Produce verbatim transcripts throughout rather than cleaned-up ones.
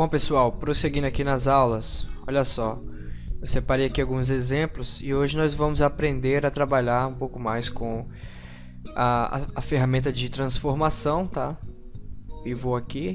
Bom pessoal, prosseguindo aqui nas aulas, olha só, eu separei aqui alguns exemplos e hoje nós vamos aprender a trabalhar um pouco mais com a, a, a ferramenta de transformação, tá? Pivô aqui,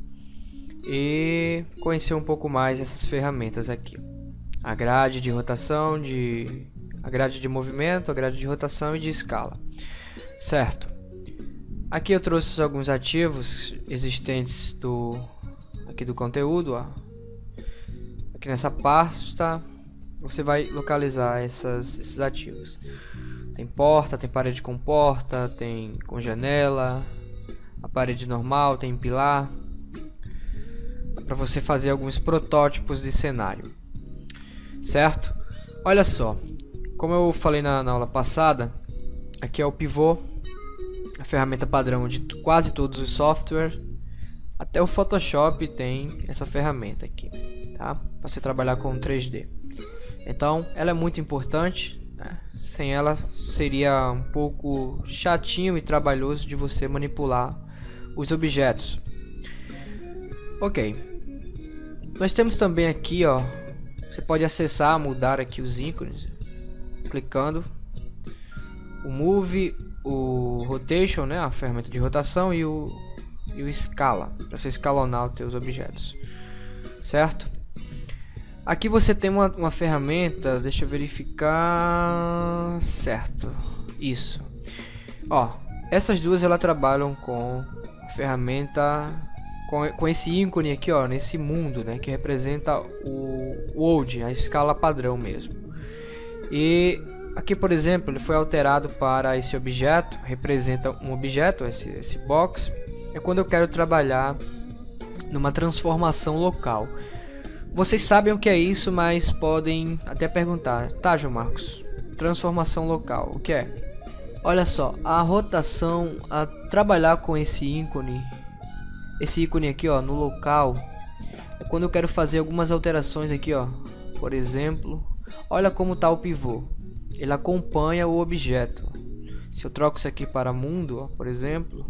e conhecer um pouco mais essas ferramentas aqui. A grade de rotação, de, a grade de movimento, a grade de rotação e de escala, certo? Aqui eu trouxe alguns ativos existentes do aqui do conteúdo, ó. Aqui nessa pasta você vai localizar essas, esses ativos. Tem porta, tem parede com porta, tem com janela, a parede normal, tem pilar, para você fazer alguns protótipos de cenário, certo? Olha só, como eu falei na, na aula passada, aqui é o pivô, a ferramenta padrão de quase todos os softwares. Até o Photoshop tem essa ferramenta aqui, tá? Para você trabalhar com três D. Então, ela é muito importante, né? Sem ela seria um pouco chatinho e trabalhoso de você manipular os objetos. Ok. Nós temos também aqui, ó, você pode acessar, mudar aqui os ícones, clicando o Move, o Rotation, né, a ferramenta de rotação, e o e o escala, para você escalonar os teus objetos, certo? Aqui você tem uma, uma ferramenta, deixa eu verificar, certo, isso, ó, essas duas elas trabalham com a ferramenta, com, com esse ícone aqui, ó, nesse mundo, né, que representa o world, a escala padrão mesmo. E aqui, por exemplo, ele foi alterado para esse objeto, representa um objeto, esse, esse box. É quando eu quero trabalhar numa transformação local. Vocês sabem o que é isso, mas podem até perguntar: tá, João Marcos, transformação local, o que é? Olha só, a rotação, a trabalhar com esse ícone, esse ícone aqui, ó, no local, é quando eu quero fazer algumas alterações aqui, ó. Por exemplo, olha como tá o pivô, ele acompanha o objeto. Se eu troco isso aqui para mundo, ó, por exemplo,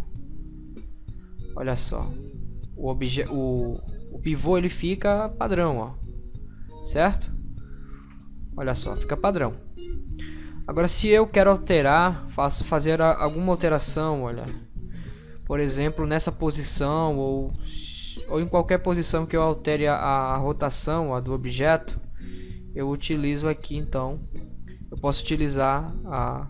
olha só, o, obje o, o pivô ele fica padrão, ó, certo? Olha só, fica padrão. Agora, se eu quero alterar, faço fazer a, alguma alteração, olha, por exemplo, nessa posição ou, ou em qualquer posição que eu altere a, a rotação, a do objeto, eu utilizo aqui, então, eu posso utilizar a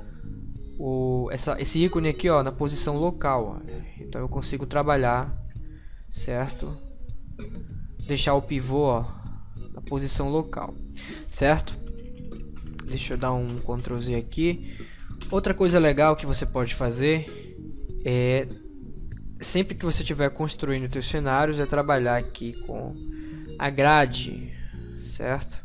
O, essa, esse ícone aqui, ó, na posição local, ó. Então eu consigo trabalhar, certo? Deixar o pivô, ó, na posição local, certo? Deixa eu dar um control Z aqui. Outra coisa legal que você pode fazer é, sempre que você estiver construindo os teus cenários, é trabalhar aqui com a grade, certo?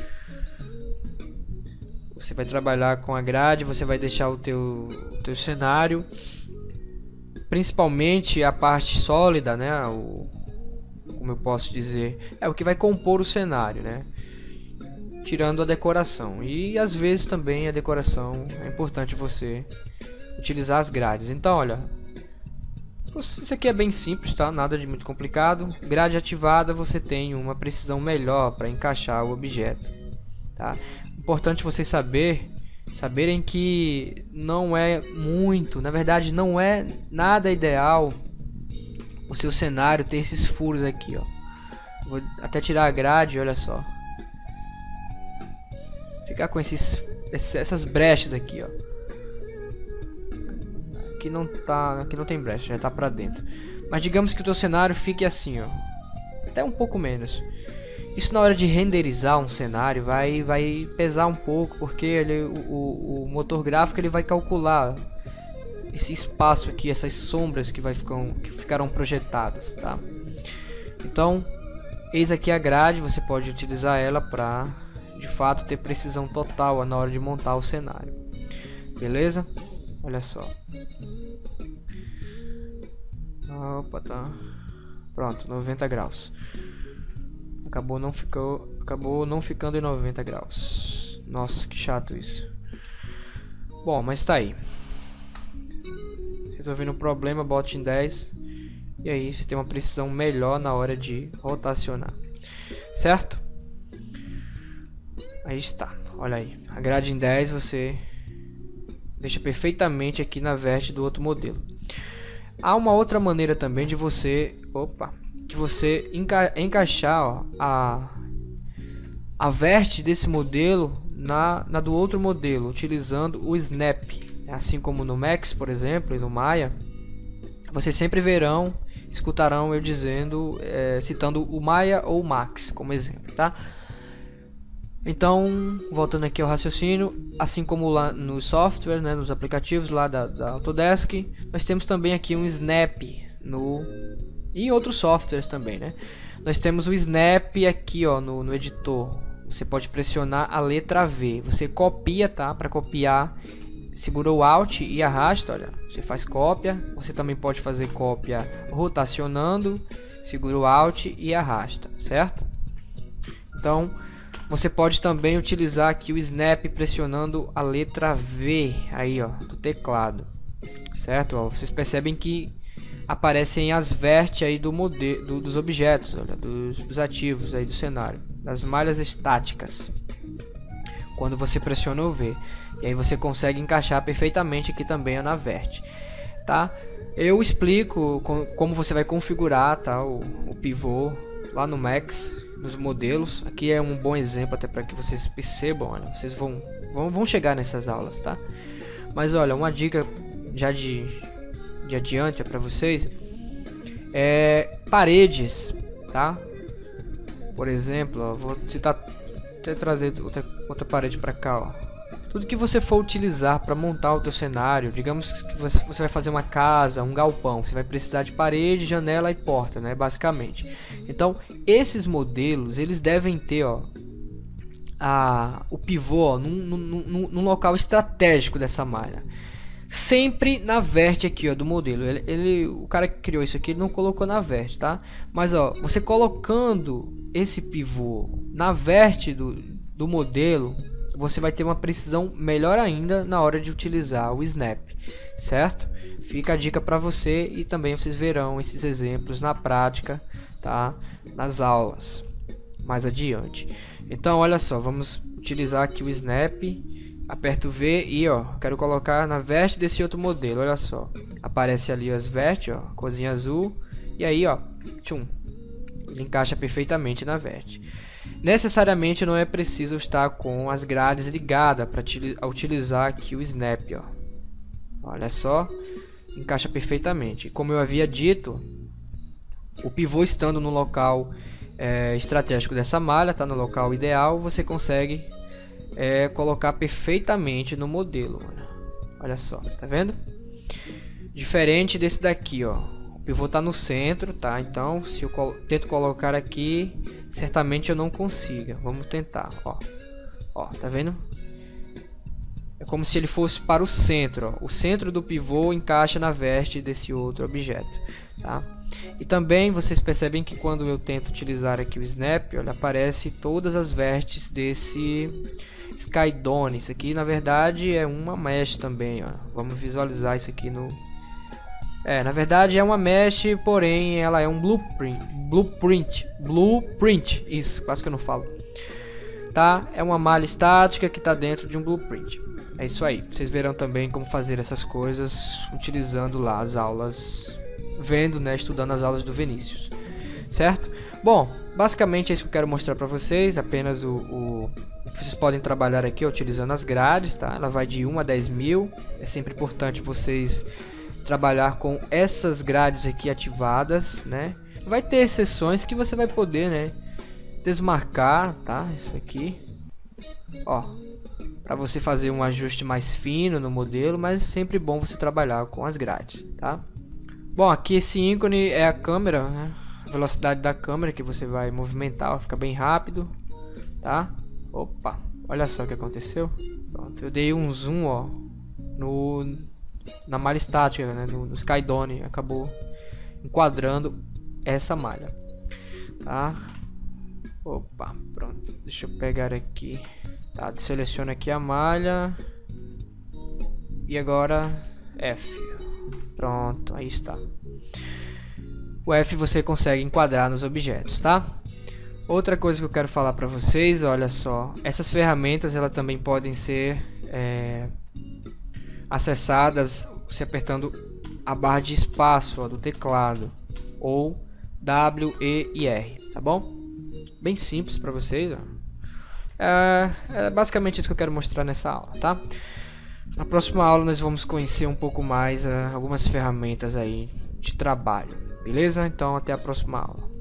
Você vai trabalhar com a grade, você vai deixar o teu, o teu cenário, principalmente a parte sólida, né? O, como eu posso dizer, é o que vai compor o cenário, né? Tirando a decoração. E às vezes também a decoração é importante você utilizar as grades. Então, olha, isso aqui é bem simples, tá? Nada de muito complicado. Grade ativada, você tem uma precisão melhor para encaixar o objeto, tá? Importante vocês saber, saberem que não é muito, na verdade não é nada ideal o seu cenário ter esses furos aqui, ó. Vou até tirar a grade, olha só. Ficar com esses, essas brechas aqui, ó. Aqui não tá, aqui não tem brecha, já tá pra dentro. Mas digamos que o teu cenário fique assim, ó, até um pouco menos. Isso na hora de renderizar um cenário vai, vai pesar um pouco, porque ele, o, o motor gráfico ele vai calcular esse espaço aqui, essas sombras que, vai ficar, que ficarão projetadas, tá? Então, eis aqui a grade, você pode utilizar ela para, de fato, ter precisão total na hora de montar o cenário. Beleza? Olha só. Opa, tá. Pronto, noventa graus. Acabou não, ficou, acabou não ficando em noventa graus. Nossa, que chato isso. Bom, mas tá aí. Resolvendo o problema, bote em dez. e aí você tem uma precisão melhor na hora de rotacionar, certo? Aí está, olha aí, a grade em dez você deixa perfeitamente aqui na verte do outro modelo. Há uma outra maneira também de você, opa, de você enca encaixar ó, a, a verte desse modelo na, na do outro modelo, utilizando o Snap. Assim como no Max, por exemplo, e no Maya, vocês sempre verão, escutarão eu dizendo, é, citando o Maya ou o Max como exemplo, tá? Então, voltando aqui ao raciocínio, assim como lá no software, né, nos aplicativos lá da, da Autodesk, nós temos também aqui um Snap no e outros softwares também, né? Nós temos o Snap aqui, ó, no, no editor. Você pode pressionar a letra V. Você copia, tá? Para copiar, segura o Alt e arrasta, olha. Você faz cópia. Você também pode fazer cópia rotacionando, segura o Alt e arrasta, certo? Então, você pode também utilizar aqui o Snap pressionando a letra V aí, ó, do teclado, certo? Ó, vocês percebem que aparecem as vértices aí do modelo, do, dos objetos, olha, dos, dos ativos aí do cenário, das malhas estáticas. Quando você pressiona o V, e aí você consegue encaixar perfeitamente aqui também na vértice, tá? Eu explico com, como você vai configurar, tá, o, o pivô lá no Max, nos modelos. Aqui é um bom exemplo até para que vocês percebam, olha, vocês vão, vão, vão chegar nessas aulas, tá? Mas olha, uma dica já de, de adiante é para vocês, é paredes, tá? Por exemplo, ó, vou citar, até trazer outra, outra parede para cá, ó. Tudo que você for utilizar para montar o teu cenário, digamos que você, você vai fazer uma casa, um galpão, você vai precisar de parede, janela e porta, né, basicamente. Então, esses modelos, eles devem ter, ó, a, o pivô ó, num, num, num local estratégico dessa malha. Sempre na verte aqui, ó, do modelo. Ele, ele, o cara que criou isso aqui, ele não colocou na verte, tá? Mas, ó, você colocando esse pivô na verte do, do modelo, você vai ter uma precisão melhor ainda na hora de utilizar o Snap, certo? Fica a dica para você e também vocês verão esses exemplos na prática, tá? Nas aulas mais adiante. Então, olha só, vamos utilizar aqui o Snap, aperto V e ó, quero colocar na verte desse outro modelo. Olha só, aparece ali as vertes, ó, corzinha azul, e aí ó, tchum, ele encaixa perfeitamente na verte. Necessariamente não é preciso estar com as grades ligadas para utilizar aqui o Snap, ó. Olha só, encaixa perfeitamente. Como eu havia dito, o pivô estando no local é, estratégico dessa malha, tá no local ideal, você consegue é, colocar perfeitamente no modelo, mano. Olha só, tá vendo? Diferente desse daqui, ó. O pivô tá no centro, tá? Então, se eu colo tento colocar aqui, certamente eu não consiga. Vamos tentar, ó. Ó, tá vendo? É como se ele fosse para o centro, ó. O centro do pivô encaixa na verte desse outro objeto, tá? E também vocês percebem que quando eu tento utilizar aqui o Snap, olha, aparece todas as vértices desse Skydone. Isso aqui na verdade é uma mesh também, ó. Vamos visualizar isso aqui no... É, na verdade é uma mesh, porém ela é um blueprint, blueprint, blueprint, isso, quase que eu não falo, tá? É uma malha estática que está dentro de um blueprint. É isso aí, vocês verão também como fazer essas coisas utilizando lá as aulas, vendo, né, estudando as aulas do Vinícius, certo? Bom, basicamente é isso que eu quero mostrar para vocês, apenas o, o... Vocês podem trabalhar aqui ó, utilizando as grades, tá? Ela vai de um a dez mil, é sempre importante vocês trabalhar com essas grades aqui ativadas, né? Vai ter exceções que você vai poder, né, desmarcar, tá? Isso aqui, ó, para você fazer um ajuste mais fino no modelo, mas é sempre bom você trabalhar com as grades, tá? Bom, aqui esse ícone é a câmera, né? A velocidade da câmera que você vai movimentar, ó, fica bem rápido, tá? Opa, olha só o que aconteceu. Pronto, eu dei um zoom, ó, no na malha estática, né, no, no Skydone, acabou enquadrando essa malha, tá? Opa, pronto, deixa eu pegar aqui, tá? Seleciono aqui a malha e agora F, pronto, aí está. o F você consegue enquadrar nos objetos, tá? Outra coisa que eu quero falar para vocês, olha só, essas ferramentas elas também podem ser é, acessadas se apertando a barra de espaço ó, do teclado, ou W, E e R, tá bom? Bem simples para vocês, ó. É, é basicamente isso que eu quero mostrar nessa aula, tá? Na próxima aula nós vamos conhecer um pouco mais uh, algumas ferramentas aí de trabalho, beleza? Então até a próxima aula.